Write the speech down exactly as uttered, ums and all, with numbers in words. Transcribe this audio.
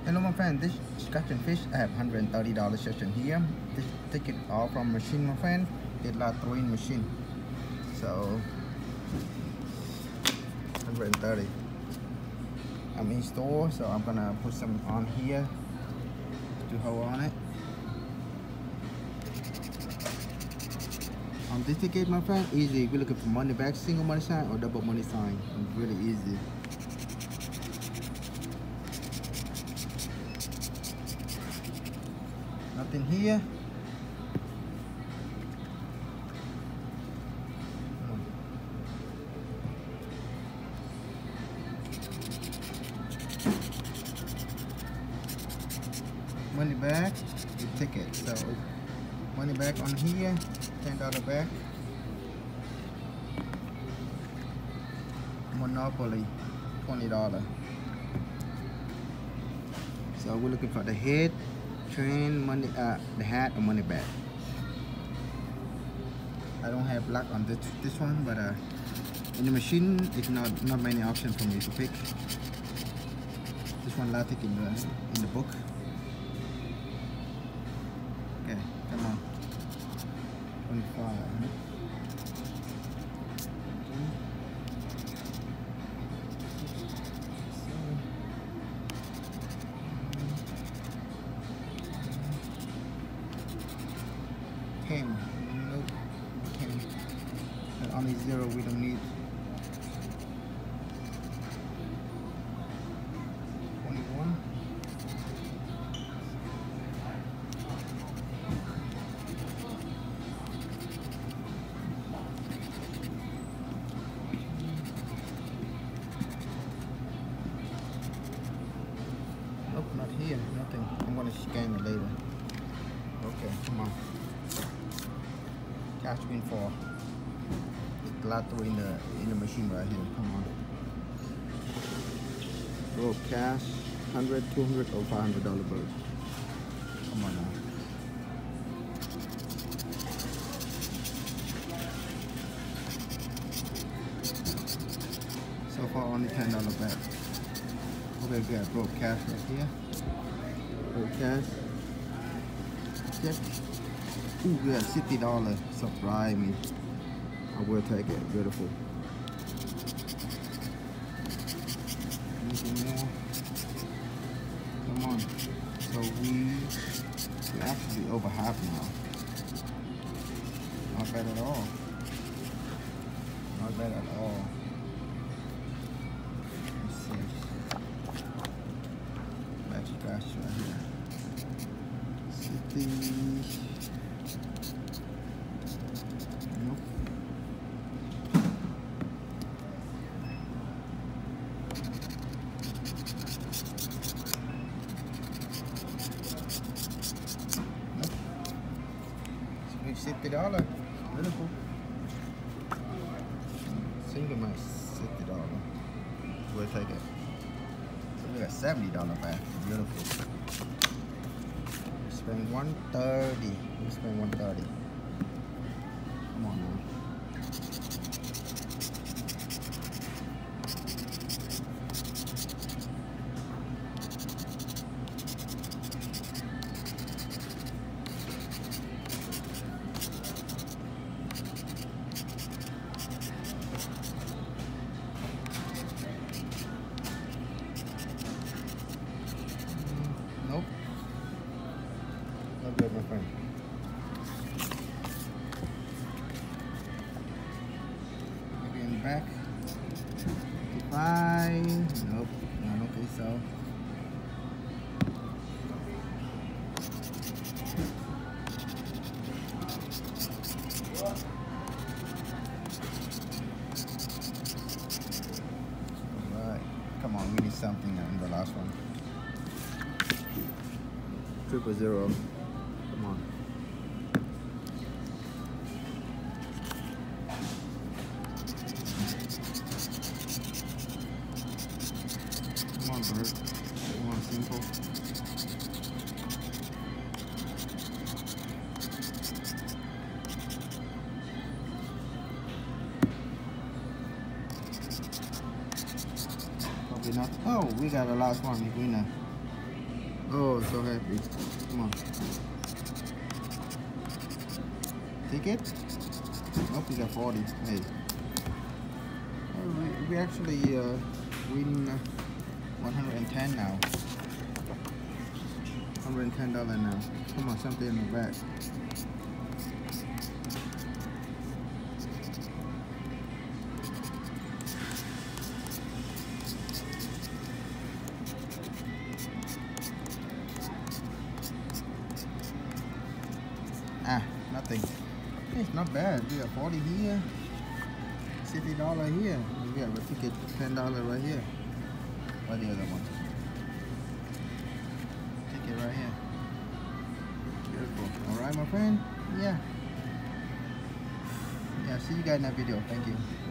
Hello my friend, this Scratch and Fish, I have one hundred thirty dollars session here. This ticket all from machine my friend. It's like throwing machine. So one hundred thirty. I'm in store, so I'm gonna put some on here to hold on it. On this ticket my friend, easy. If you're looking for money back, single money sign or double money sign, it's really easy. Nothing here. Money back, the ticket. So money back on here, ten dollar back. Monopoly, twenty dollar. So we're looking for the head, train, money, uh, the hat, or money back. I don't have luck on this this one, but uh, in the machine, it's not not many options for me to pick. This one Latic in the in the book. Okay, come on. twenty-five. ten. Nope. ten. And only zero we don't need. twenty-one. Nope, not here. Nothing. I'm gonna scan it later. Okay, come on. Cash win for Gelato in the in the machine right here. Come on. Roll cash, hundred, two hundred, or five hundred dollar bird. Come on now. So far only ten dollar back. Okay, we got broke cash right here. Broke cash. Check. Ooh, we got sixty dollars. Surprise me. I will take it. Beautiful. Anything more? Come on. So we we actually over half now. Not bad at all. Not bad at all. Let's see. Back scratch right here. sixty. Nope. Nope. sixty dollars. Beautiful. Single my sixty dollars. We'll take it. So we got seventy dollars back. Beautiful. Spend one thirty. We spend one thirty. Come on now. Nope. Not good, my friend. Maybe in the back. fifty-five. Nope. I don't think so. Alright. Come on, we need something in the last one. Triple zero. Come on. Come on, bird. Come on, simple. Probably not. Oh, we got the last one, winner. Oh, so happy. Come on. Ticket? Oh, we got forty. Hey. Oh, we, we actually uh, win uh, one hundred ten now. one hundred ten dollars now. Come on, something in the back. Ah, nothing. It's not bad. We got forty here, sixty dollars here. We have a ticket, ten dollars right here. What's the other one? Ticket right here. Beautiful. Alright, my friend? Yeah. Yeah, see you guys in that video. Thank you.